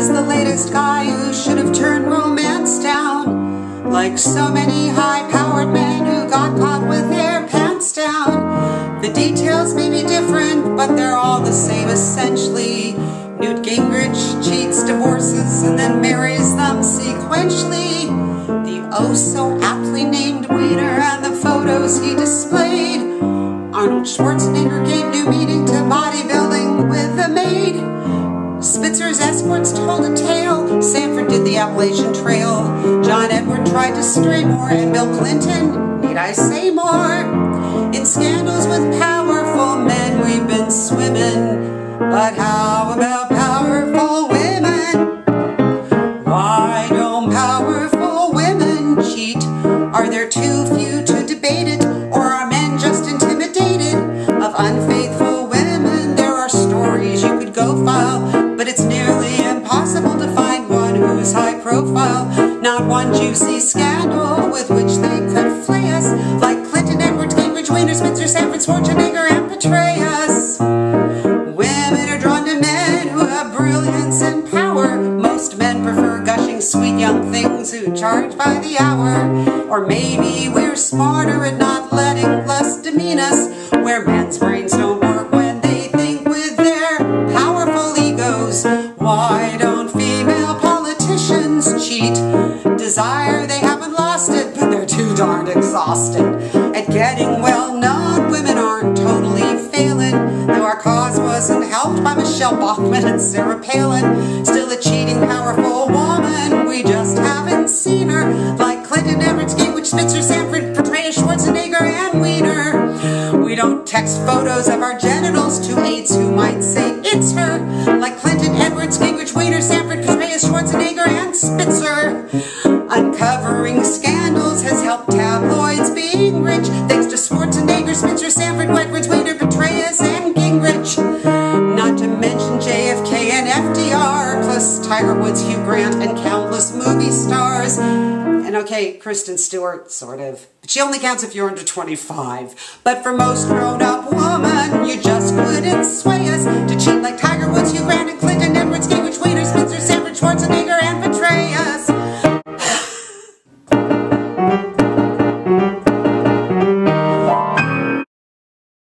is the latest guy who should have turned romance down, like so many high-powered men who got caught with their pants down. The details may be different, but they're all the same essentially. Newt Gingrich cheats, divorces, and then marries them sequentially. The oh-so-aptly named Wiener and the photos he displayed. Arnold Schwarzenegger gave new meaning to bodybuilding with a maid. Spitzer's escorts told a tale. Sanford did the Appalachian Trail. John Edward tried to stray more, and Bill Clinton, need I say more? In scandals with powerful men we've been swimming. But how about powerful women? Why don't powerful women cheat? Are there too few to debate it, or are men just intimidated? Of unfaithful women there are stories you could go file, but it's nearly impossible to find one who's high profile. Not one juicy scandal with which they could flay us, like Clinton, Edwards, Gingrich, Wiener, Spitzer, Sanford, Schwarzenegger, and Petraeus. Women are drawn to men who have brilliance and power. Most men prefer gushing sweet young things who charge by the hour. Or maybe we're smarter at not letting lust demean us, where men's brains don't work when they think with their powerful egos. Why don't female politicians cheat? Desire, they haven't lost it, but they're too darned exhausted at getting well known. Women aren't totally failing, though our cause wasn't helped by Michelle Bachmann and Sarah Palin. Still a cheating, powerful woman, we just haven't seen her, like Clinton, Edwards, Gingrich, Spitzer, Sanford, Petraeus, Schwarzenegger, and Wiener. We don't text photos of our genitals to aides who might say it's her, like Clinton, Edwards, Gingrich, Wiener, Sanford, Petraeus, Schwarzenegger, and Spitzer. Uncovering scandals has helped tabloids being rich, thanks to Schwarzenegger, Spitzer, Sanford, Edwards, Wiener, Petraeus, and Gingrich. Not to mention JFK and FDR, plus Tiger Woods, Hugh Grant, and countless movie stars. And okay, Kristen Stewart, sort of. But she only counts if you're under 25. But for most grown-up women, you just couldn't sway us to cheat like Tiger Woods, Hugh Grant, and Clinton,